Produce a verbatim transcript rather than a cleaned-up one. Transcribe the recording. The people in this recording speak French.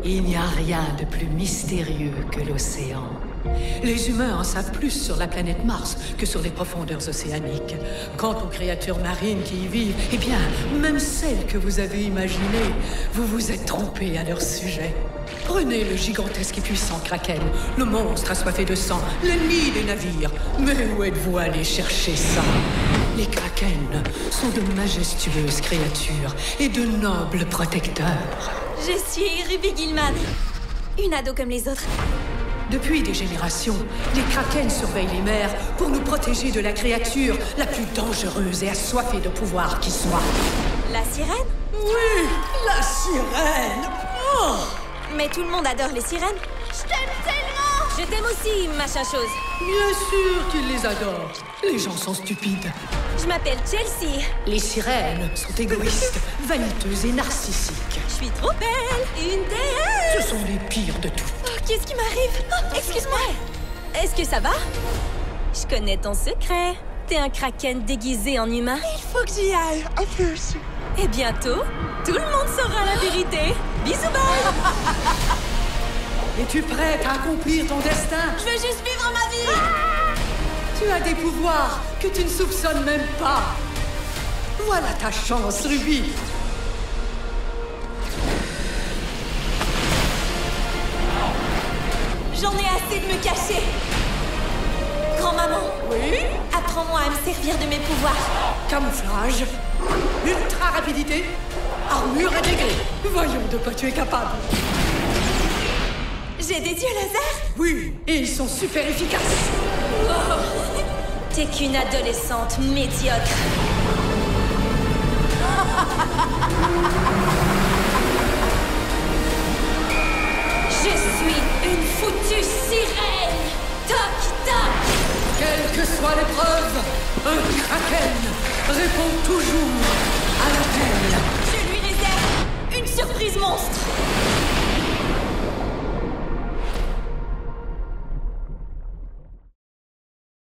Il n'y a rien de plus mystérieux que l'océan. Les humains en savent plus sur la planète Mars que sur les profondeurs océaniques. Quant aux créatures marines qui y vivent, eh bien, même celles que vous avez imaginées, vous vous êtes trompé à leur sujet. Prenez le gigantesque et puissant Kraken, le monstre assoiffé de sang, l'ennemi des navires. Mais où êtes-vous allé chercher ça? Les Kraken sont de majestueuses créatures et de nobles protecteurs. Je suis Ruby Gilman, une ado comme les autres. Depuis des générations, les Kraken surveillent les mers pour nous protéger de la créature la plus dangereuse et assoiffée de pouvoir qui soit. La sirène? Oui, la sirène! Oh! Mais tout le monde adore les sirènes. Je t'aime tellement! Je t'aime aussi, machin chose. Bien sûr qu'ils les adorent. Les gens sont stupides. Je m'appelle Chelsea. Les sirènes sont égoïstes, vaniteuses et narcissiques. Je suis trop belle, une déesse. Ce sont les pires de toutes. Oh, qu'est-ce qui m'arrive? Oh, excuse-moi. Est-ce que ça va? Je connais ton secret. T'es un Kraken déguisé en humain. Il faut que j'y aille. À plus. Et bientôt, tout le monde saura la vérité. Bisous, bye. Es-tu prête à accomplir ton destin? Je veux juste vivre ma vie. Tu as des pouvoirs que tu ne soupçonnes même pas. Voilà ta chance, Ruby. J'en ai assez de me cacher. Grand-maman. Oui? Apprends-moi à me servir de mes pouvoirs. Camouflage, ultra rapidité, armure intégrée. Voyons de quoi tu es capable. J'ai des yeux laser? Oui, et ils sont super efficaces. Oh. T'es qu'une adolescente médiocre.